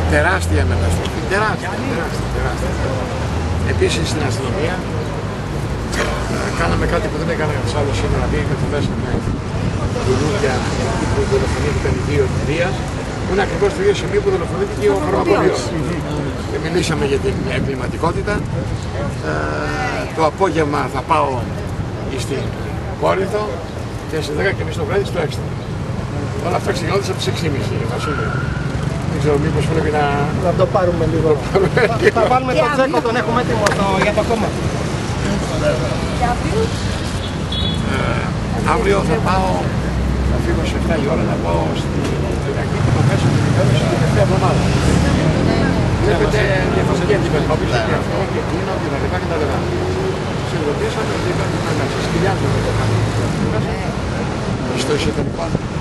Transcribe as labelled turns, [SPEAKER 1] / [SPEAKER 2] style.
[SPEAKER 1] τεράστια μεταστροφή, τεράστια. Επίσης στην αστυνομία κάναμε κάτι που δεν έκανα για τους άλλους σήμερα, πήγαμε μέσα με δουλούδια που δολοφονήθηκαν οι δύο εταιρείας, που είναι ακριβώς το ίδιο σημείο που δολοφονήθηκε ο φαρμακοποιός. Μιλήσαμε για την εγκληματικότητα. Το απόγευμα θα πάω στην Κόρινθο και στις 10:30 το βράδυ στο Έξτρα. Όλα αυτά ξεκινώντας από τις 6:30, Βασίλη. Δεν ξέρω, μήπως πρέπει να...
[SPEAKER 2] Θα το πάρουμε λίγο. Θα βάλουμε τον Τζέκο, τον έχουμε έτοιμο για το κόμμα.
[SPEAKER 1] Αύριο θα πάω, θα φύγω σε 7 η ώρα να πάω στην Κυριακή και θα πέσω την επέμβαση την τελευταία εβδομάδα. Βλέπετε διαφορετική αντιμετώπιση και αυτό και εκείνο και τα λοιπά και τα λοιπά. Συνειδητοποίησαμε ότι υπάρχει μέσα. Σκυλιάζουμε το κάνουμε. Στο εσωτερικό.